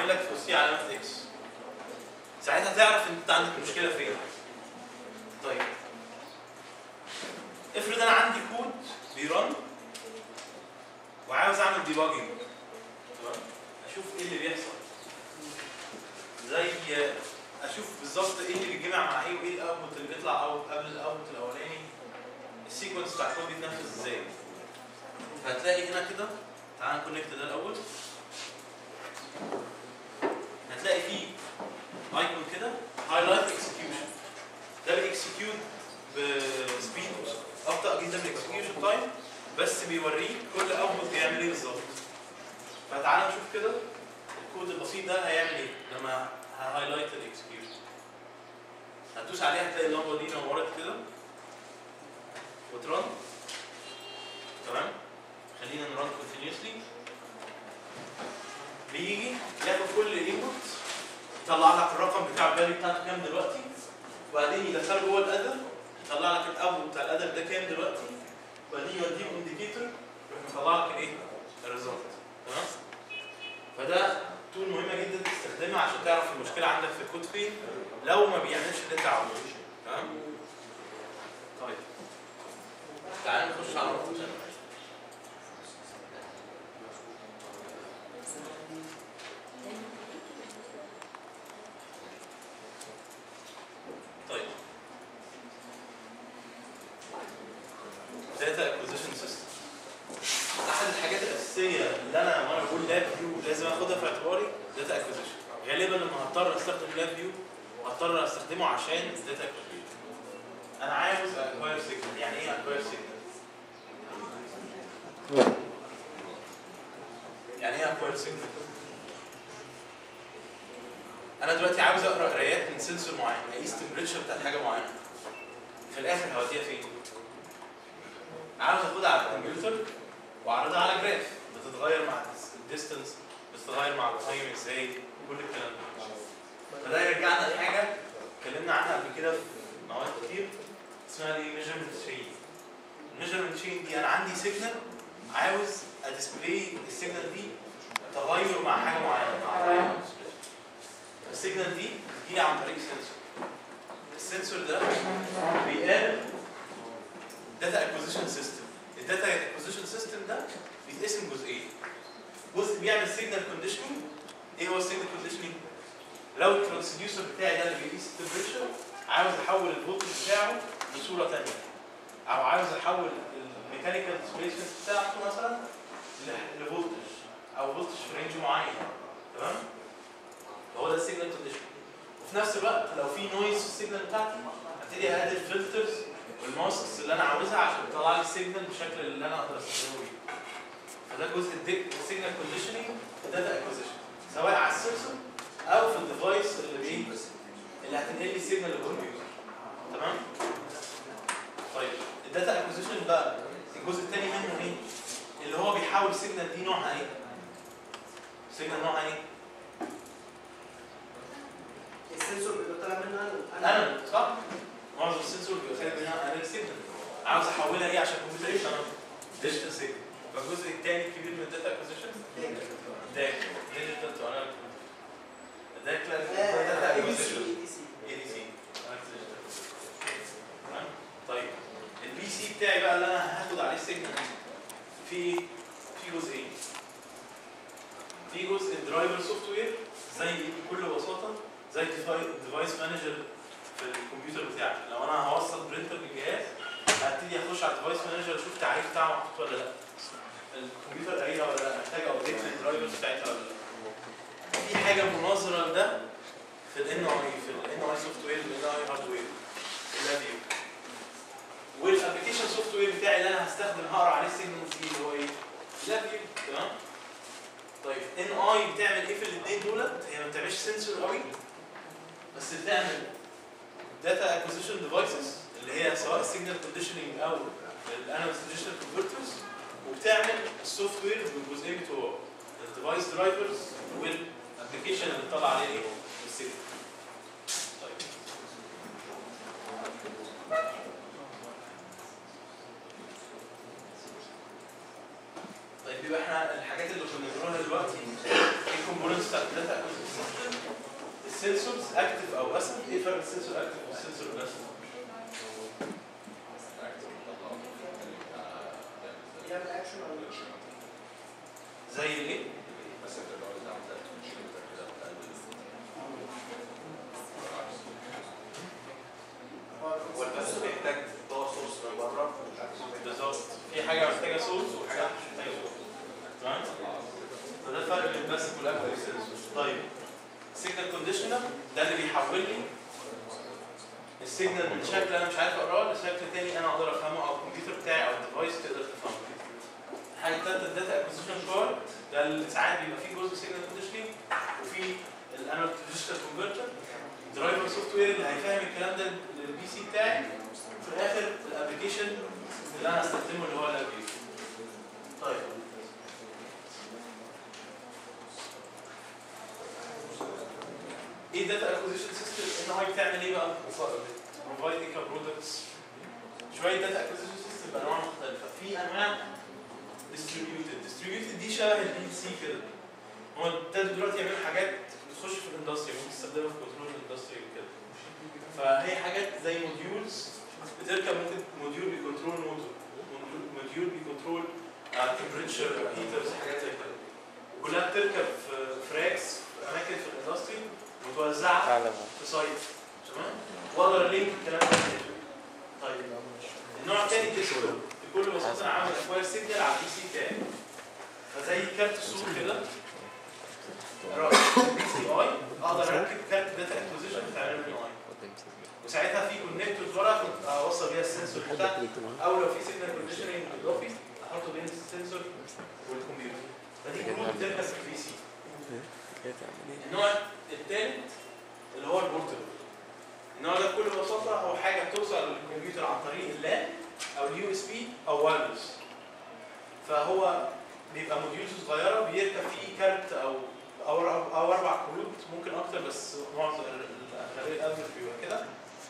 لك في وسطيه علامه اكس. ساعتها تعرف ان انت عندك مشكله فين. طيب افرض انا عندي كود بيرن وعاوز اعمل ديباجنج، تمام؟ اشوف ايه اللي بيحصل، زي اشوف بالظبط ايه اللي بيتجمع مع ايه وايه الاوتبوت اللي بيطلع او قبل الاوتبوت الاولاني، السيكونس بتاع الكود بيتنفذ ازاي. فهتلاقي هنا كده، تعال نكونكت ده الاول. هتلاقي فيه ايكون كده هايلايت اكسكيوشن، ده بيكسكيوت بسبيد ابطا جدا من الاكسكيوشن تايم، بس بيوريك كل اوتبوت بيعمل ايه بالظبط. فتعالى نشوف كده الكود البسيط ده هيعمل ايه لما هايلايت الاكسكيوشن. هتدوس عليها هتلاقي اللمبه دي نورت كده وترن. تمام؟ خلينا نرن كونتينيوسلي. بيجي ياخد كل انبوت يطلع لك الرقم بتاع الفاليو بتاعته كام دلوقتي، وبعدين يدخله جوه الادر يطلع لك الاوتبوت بتاع الادر ده كام دلوقتي، وبعدين يوديه انديكيتور يروح يطلع لك الايه؟ الريزلت. تمام؟ فده تول مهمه جدا تستخدمها عشان تعرف المشكله عندك في الكود فين لو ما بيعملش اللي انت عاوزه. تمام؟ طيب تعال نخش على نقطه ثانيه. طيب داتا اكوزيشن سيستم، احد الحاجات الاساسيه اللي انا وانا بقول لاب فيو لازم اخدها في اعتباري داتا اكوزيشن. غالبا لما هضطر استخدم لاب فيو هضطر استخدمه عشان الداتا اكوزيشن. انا عاوز اكواير سيجنال. يعني ايه اكواير سيجنال؟ يعني ايه اكواير سيجنال؟ انا دلوقتي عاوز اقرا قرايات من سنسور معين، اقيس التمبريتشر بتاعت حاجه معينه. في الاخر هوديها فين؟ عاوز اخدها على الكمبيوتر واعرضها على جراف بتتغير مع الديستنس، بتتغير مع التايم ازاي، كل الكلام ده. فده يرجعنا لحاجه اتكلمنا عنها قبل كده في مواد كتير اسمها دي ميجرمنت تشين. الميجرمنت تشين دي انا عندي سيجنال عاوز اديسبلاي السيجنال دي تغير مع حاجه معينه. السيجنال دي بتجي عن طريق سنسور. السنسور ده بيقابل داتا اكوزيشن سيستم. الداتا اكوزيشن سيستم ده بيتقسم جزئين. جزء بيعمل سيجنال كونديشننج. ايه هو السيجنال كونديشننج؟ لو الترانسديوسر بتاعي ده اللي بيقيس التمبريتشر عاوز احول الفولتج بتاعه بصوره ثانيه، او عاوز احول الميكانيكال ديسبيسمنت بتاعته مثلا لفولتج او فولتج في رينج معين. تمام؟ هو ده السيجنال كونديشننج. وفي نفس الوقت لو في نويز في السيجنال بتاعتي ابتدي اهدي الفلترز والماسكس اللي انا عاوزها عشان تطلع لي السيجنال بالشكل اللي انا اقدر استخدمه بيه. فده جزء السيجنال كونديشننج في داتا اكوزيشن، سواء على السنسور او في الديفايس اللي هتنقل لي السيجنال للكمبيوتر. تمام؟ طيب الداتا اكوزيشن بقى الجزء الثاني منه ايه؟ اللي هو بيحاول السيجنال دي نوعها ايه؟ السيجنال نوعها ايه؟ السنسور بيبقى طالع منها انالوج، صح؟ معظم السنسور بيبقى خارج منها انالوج سيجنال. عاوز احولها ايه عشان الكمبيوتر يشتغل؟ ديجيتال سيجنال. فالجزء الثاني الكبير من الداتا اكوزيشن ده ديجيتال تو انالوج. ده داتا اكوزيشن اي دي سي. تمام؟ طيب البي سي بتاعي بقى اللي انا هاخد عليه السيجنال في جزئين. في جزء الدرايفر سوفت وير زي بكل بساطه زي الديفايس مانجر في الكمبيوتر بتاعك. لو انا هوصل برينتر بالجهاز هبتدي اخش على الديفايس مانجر اشوف التعريف بتاعه محطوط ولا لا، الكمبيوتر قريبها ولا لا، محتاج ابديت للدرايفرز بتاعتها ولا لا. في حاجه مناظره لده في الان اي سوفت وير والان اي هاردوير اللافيو. والابلكيشن سوفت وير بتاعي اللي انا هستخدم هقرا عليه السيجنالز دي اللي هو ايه؟ لافيو. تمام؟ طيب ان اي بتعمل ايه في الاثنين دولت؟ هي ما بتعملش سنسور قوي بس بتعمل داتا اكوزيشن ديفايسز اللي هي سواء السيجنال كونديشننج او الانالوج ديجيتال كونفرترز، وبتعمل السوفت وير بالجزئين بتوع الديفايس درايفرز والابلكيشن اللي بتطلع عليه ايه؟ السيجنال. طيب يبقى احنا الحاجات اللي كنا بنقولها دلوقتي ايه الكومبوننتس بتاعت الداتا اكوزيشن السنسورز اكتف او باسف. ايه فرق السنسور اكتف والسنسور باسف؟ يعمل اكشن او زي الايه؟ هو البث بيحتاج باور سورس من بره بالظبط، في حاجه محتاجه سورس وحاجه مش محتاجه سورس. تمام؟ فده الفرق بين الباسف والاكتف والسنسور. طيب السيجنال كونديشنر ده اللي بيحول لي السيجنال من شكل انا مش عارف اقراه لشكل تاني انا اقدر افهمه، او الكمبيوتر بتاعي او الديفايس تقدر تفهمه. الحاجه الثالثه الداتا اكوزيشن كارد، ده اللي ساعات بيبقى فيه جزء سيجنال كونديشننج وفي الانالوج ديجيتال كونفرتر، درايفر سوفت وير اللي هيفهم الكلام ده للبي سي بتاعي، وفي الاخر الابلكيشن اللي انا هستخدمه اللي هو الابلكيشن. طيب ايه الداتا اكوزيشن سيستم؟ ان هو بتعمل ايه بقى؟ بروفايد ايه كبرودكتس؟ شويه داتا اكوزيشن سيستم بانواع مختلفه. في انواع ديستريبيوتد دي شبه البي سي كده. هو ابتدوا دلوقتي يعملوا حاجات بتخش في الاندستري، ممكن تستخدمها في كنترول الاندستري وكده. فهي حاجات زي موديولز بتركب، ممكن موديول بيكنترول موتور، موديول بيكنترول تمبريتشر هيترز، حاجات زي كده. وكلها بتركب في راكس في اماكن في الاندستري متوزعه في سايت. تمام؟ واقدر لينك الكلام ده. طيب النوع الثاني الديسكتوب، بكل بساطه انا عامل اكوير سيجنال على البي سي بتاعي. فزي كارت الصوت كده بي سي اي، اقدر اركب كارت داتا اكوزيشن بتاع الام اي، وساعتها في كونكتورز ورا اوصل بيها السنسور بتاعي، او لو في سيجنال كونديشننج اضافي احطه بين السنسور والكمبيوتر. فدي كروت بتركب في البي سي. النوع الثالث اللي هو البورتبل. النوع ده بكل بساطه هو حاجه بتوصل للكمبيوتر عن طريق اللان او اليو اس بي او وايرلس. فهو بيبقى موديولز صغيره بيركب فيه كارت او 4 كروت، ممكن اكتر بس معظم الاغلبيه الافرج بيبقى كده.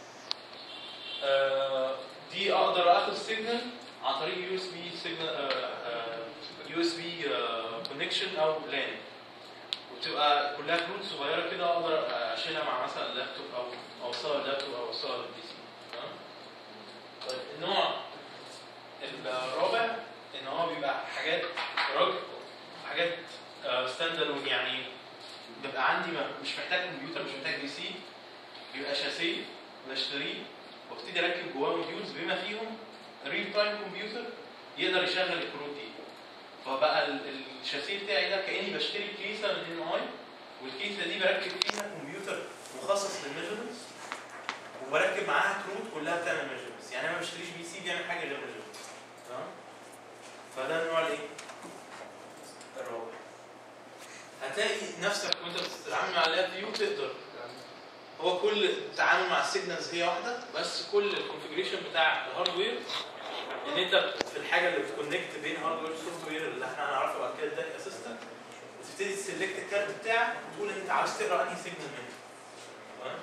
دي اقدر اخد سيجنال عن طريق يو اس بي سيجنال، يو اس بي كونكشن او لان، وتبقى كلها كروت صغيره كده اقدر اشيلها مع مثلا اللابتوب او اوصلها اللابتوب او اوصلها للبي سي. تمام؟ طيب النوع الرابع ان هو بيبقى حاجات ستاند الون، يعني بيبقى عندي مش محتاج كمبيوتر، مش محتاج بي سي، بيبقى شاسيه بشتريه وابتدي اركب جواه موديولز بما فيهم ريل تايم كمبيوتر يقدر يشغل الكروت دي. فبقى الشاسيه بتاعي ده كاني بشتري كيسه من ام اي، والكيسه دي بركب فيها كمبيوتر مخصص للميجرمنتس، وبركب معاها كروت كلها بتعمل ميجرمنتس. يعني انا ما بشتريش بي سي بيعمل حاجه غير ميجرمنتس. تمام؟ فده النوع الايه؟ الرابع. هتلاقي نفسك وانت بتتعامل مع اللاب فيو تقدر، هو كل التعامل مع السيجنالز هي واحده، بس كل الكونفيجريشن بتاع الهاردوير ان انت في الحاجه اللي بتكونكت بين هاردوير وسوفت وير اللي احنا هنعرفه بعد كده الداتا اسيستنت، بتبتدي تسلكت الكارت بتاعك وتقول انت عاوز تقرا انهي سيجنال منه. تمام؟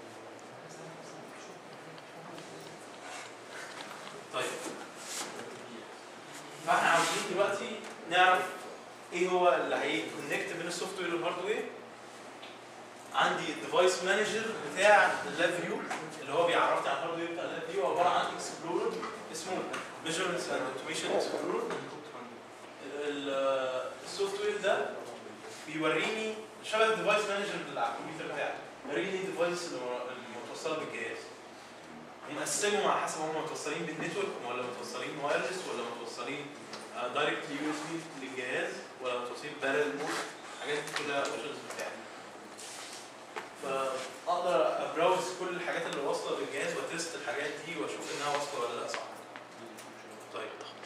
طيب فاحنا عاوزين دلوقتي نعرف ايه هو اللي هيكونكت بين السوفت وير والهاردوير. عندي الديفايس مانجر بتاع اللاب فيو اللي هو بيعرفني على الهاردوير بتاع اللاب فيو، عباره عن اكسبلورر اسمه ميجرمنتس اند اوتوميشن اكسبلورر. السوفت وير ده بيوريني شبه الديفايس مانجر اللي على الكمبيوتر بتاعي، بيوريني الديفايس المتوصله بالجهاز، بنقسمهم على حسب هم متوصلين بالنتورك ولا متوصلين وايرلس ولا متوصلين دايركت يو اس بي للجهاز ولا متوصلين بارل بورت. الحاجات دي كلها اوبشنز بتاعتي. فاقدر ابراوز كل الحاجات اللي واصله بالجهاز وتست الحاجات دي واشوف انها واصله ولا لا. صح؟ طيب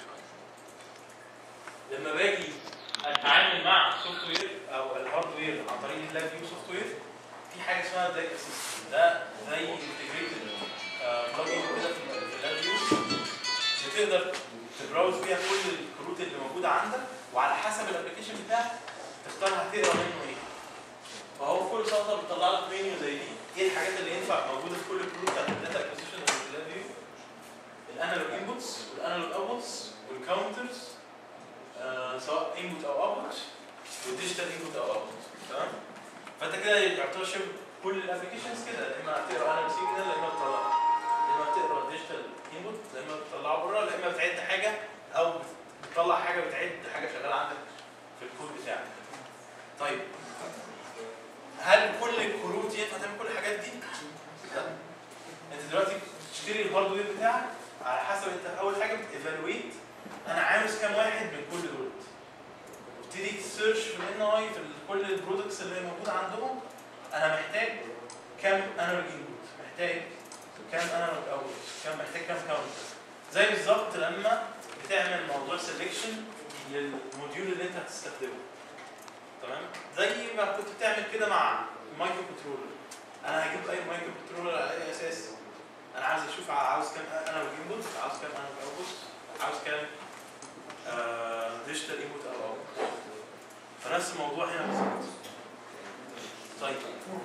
لما باجي اتعامل مع سوفت وير او الهاردوير عن طريق اللاب فيو سوفت وير، في حاجه اسمها داتا اسيستنت. ده زي انتجريتد بلجن كده في اللاب فيو، بتقدر تبراوز فيها كل الكروت اللي موجوده عندك، وعلى حسب الابلكيشن بتاعك تختار هتقرا منه ايه. فهو بكل سطر بيطلع لك منيو زي دي، ايه الحاجات اللي ينفع موجوده في كل الكروت بتاعت الداتا اكوزيشن اللي في اللاب فيو. الانالوج انبوتس والانالوج اوتبوتس والكاونترز، سواء انبوت او اوتبوت، والديجيتال انبوت او اوتبوت. تمام؟ فانت كده يعتبر شبه كل الابلكيشنز كده، يا اما بتقرا انالوج سيجنال، يا اما بتطلع، يا اما بتقرا ديجيتال انبوت، يا اما بتطلعه بره، يا اما بتعد حاجه او بتطلع حاجه، بتعد حاجه شغاله عندك في الكود بتاعك. طيب هل كل الكروت ينفع تعمل كل الحاجات دي؟ لا. انت دلوقتي بتشتري الهاردوير بتاعك على حسب انت اول حاجه بتيفالويت انا عاوز كام واحد من كل دول. وتبتدي تسيرش في الان اي في كل البرودكتس اللي موجوده عندهم، انا محتاج كام انالوج انبوت، محتاج كام انالوج اوت، محتاج كام كاونتر. زي بالظبط لما بتعمل موضوع سelection للموديول اللي انت هتستخدمه. تمام؟ زي ما كنت بتعمل كده مع مايكرو كنترولر. انا هجيب اي مايكرو كنترولر على اي اساس؟ انا عاوز اشوف عاوز كام انالوج انبوت، عاوز كام انالوج اوتبوت، عاوز كام ديجيتال انبوت او اوت. فنفس الموضوع هنا بالظبط. طيب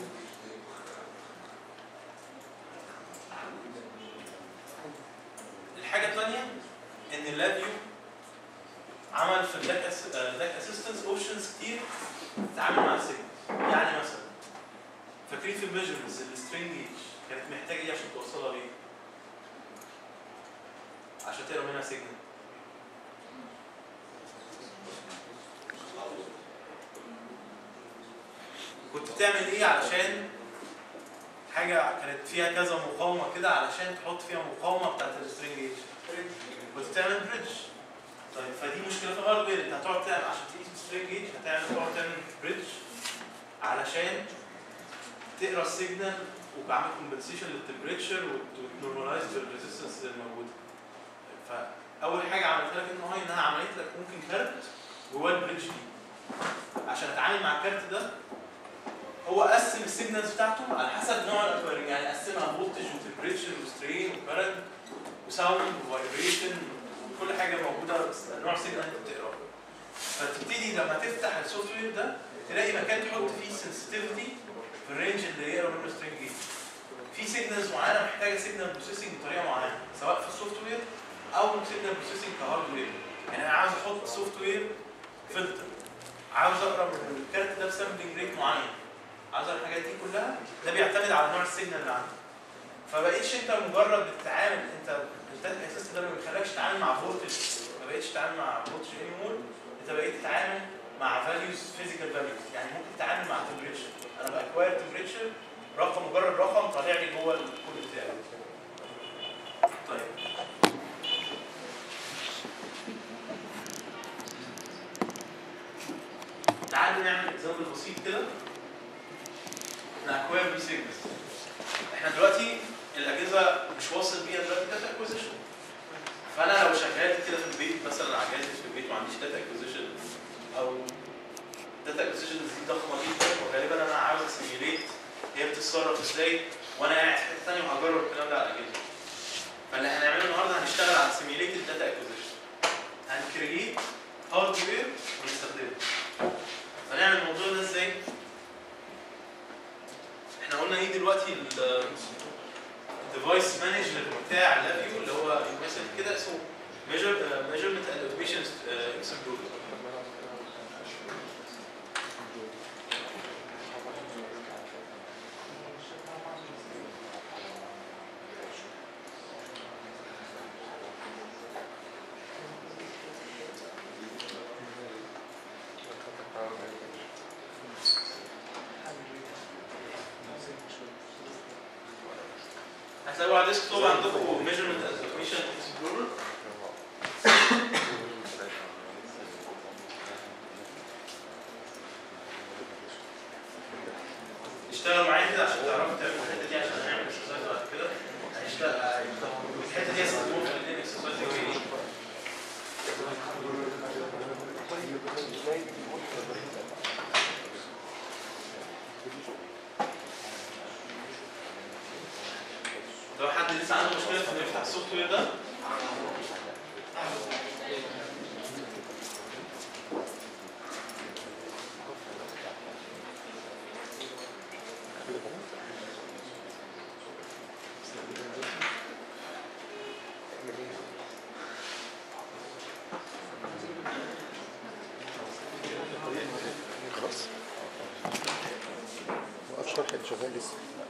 الحاجه الثانيه ان اللابيو عمل في الداك اسيستنس اوبشنز كتير تتعامل مع السيجنال. يعني مثلا فاكرين في الميجرمنتس السترينج جيج كانت محتاجه ايه عشان توصلها ليه؟ عشان تقرا منها سيجنال. كنت بتعمل ايه علشان حاجه كانت فيها كذا مقاومه كده علشان تحط فيها مقاومه بتاعت السترينج جيج؟ كنت بتعمل بريدج. طيب فدي مشكله في الهاردوير، انت هتقعد تعمل عشان تقيس السترينج جيج تقعد تعمل بريدج علشان تقرا السيجنال وبعمل كومبنسيشن للتمبريتشر وتنورماليز بالريزستنس اللي موجوده. فاول حاجه عملتها لك ان هو انها عملت لك ممكن كارت جوه البريدج دي. عشان اتعامل مع الكارت ده هو قسم السيجنالز بتاعته على حسب نوع الاكويرنج، يعني قسمها فولتج وتمبريتشر وسترين وكرنت وساوند وفايبريشن وكل حاجه موجوده نوع سيجنال انت بتقراه. فتبتدي لما تفتح السوفت وير ده تلاقي مكان تحط فيه سنسيتيفيتي في الرينج اللي يقرا منه سترينج جيج. في سيجنالز معينه محتاجه سيجنال بروسيسنج بطريقه معينه سواء في السوفت وير او سيجنال بروسيسنج كهاردوير. يعني انا عاوز احط سوفت وير فلتر، عاوز اقرا من الكارت ده بسامبلنج ريت معين، عاوز الحاجات دي كلها، ده بيعتمد على نوع السيجنال اللي عندك. فبقيتش انت مجرد بتتعامل، انت الداتا اسيست ده ما بيخليكش تتعامل مع فولتج، ما بقيتش تتعامل مع فولتج انيمور، انت بقيت تتعامل مع فاليوز فيزيكال فاليوز. يعني ممكن تتعامل مع تمبريتشر، انا باكواير تمبريتشر رقم، مجرد رقم طالع لي جوه الكود بتاعي. طيب تعالوا نعمل اكزامبل بسيط كده نأكواير بيه سيجنالز. احنا دلوقتي الاجهزه مش واصل بيها دلوقتي داتا اكوزيشن. فانا لو شغال كده في البيت مثلا على جهازي في البيت ما عنديش داتا اكوزيشن او داتا اكوزيشن دي ضخمه جدا، وغالبا انا عاوز اسيميليت هي بتتصرف ازاي وانا قاعد في حته ثانيه وهجرب الكلام ده على الاجهزه. فاللي هنعمله النهارده هنشتغل على سيميليتد داتا اكوزيشن. هنكريت هاردوير ونستخدمه. فنعمل الموضوع ده ازاي؟ احنا قلنا ايه دلوقتي الديفايس مانجر بتاع اللابيو اللي هو مثلا كده اسمه ميجرمنت اند اوتوميشن اكسبلورر. هتلاقوا على الديسكتوب عندكم ميجرمنت اند اوتوميشن اكسبلورر. اشتغلوا معايا كده عشان تعرفوا تعملوا الحته دي عشان هنعمل اكسرسايز بعد كده. هنشتغل الحته دي هستخدموها في الاثنين اكسرسايز الجايين. لو حد لسه عنده مشكله في انه يفتح السوفت وير ده الشرح اللي شغال لسه.